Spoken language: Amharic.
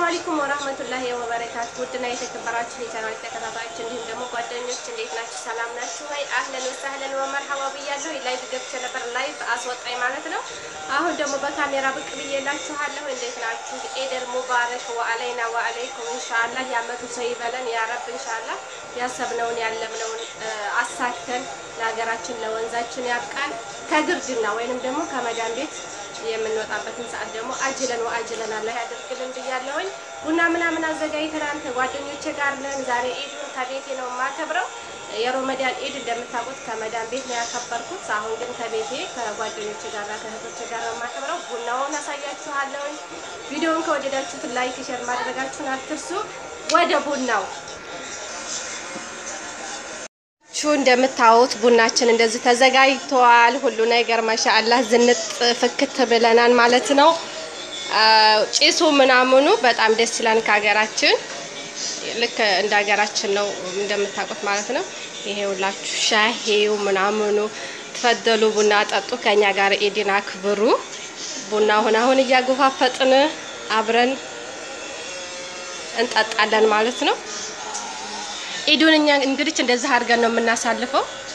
አለይኩም ወራህመቱላሂ ወበረካቱ ውድና የተከበራችሁ የቻናል ተከታታዮች እንዲሁም ደግሞ ጓደኞች እንዴት ናችሁ? ሰላም ናችሁ ወይ? አህለን ወሰህለን ወመርሐባ ብያለሁ። ላይቭ ገብቼ ነበር፣ ላይቭ አስወጣኝ ማለት ነው። አሁን ደግሞ በካሜራ ብቅ ብዬላችኋለሁ። እንዴት ናችሁ? ኢድ ሙባረክ ወአለይና ወአለይኩም። ኢንሻአላህ ያመቱ ሰው ይበለን ያ ረብ። ኢንሻአላህ ያሰብነውን ያለምነውን አሳክተን ለሀገራችን ለወንዛችን ያብቃን። ከግርድና ወይንም ደግሞ ከመዳን ቤት የምንወጣበትን ሰዓት ደግሞ አጅለን ወአጅለን አላህ ያደርግልን ብያለሁኝ። ቡና ምናምን አዘጋጅተናል ከጓደኞቼ ጋር ነን። ዛሬ ኢዱን ከቤቴ ነው የማከብረው። የረመዳን ኢድ እንደምታውቁት ከመዳን ቤት ነው ያከበርኩት። አሁን ግን ከቤቴ ከጓደኞቼ ጋር ከእህቶቼ ጋር ነው የማከብረው። ቡናውን አሳያችኋለሁኝ። ቪዲዮውን ከወደዳችሁት ላይክ ሼር ማድረጋችሁን አትርሱ። ወደ ቡናው እንደምታዩት ቡናችን እንደዚህ ተዘጋጅቷል። ሁሉ ነገር ማሻአላህ ዝንጥ ፍክት ብለናል ማለት ነው። ጭሱ ምናምኑ በጣም ደስ ይላል። ከሀገራችን ልክ እንደ ሀገራችን ነው እንደምታውቁት ማለት ነው። ይሄውላችሁ ሻሂው ምናምኑ ተፈደሉ ቡና ጠጡ፣ ከኛ ጋር ኢድን አክብሩ። ቡናውን አሁን እያጎፋፈጥን አብረን እንጠጣለን ማለት ነው። ኢዱን እኛ እንግዲህ እንደዚህ አድርገን ነው የምናሳልፈው።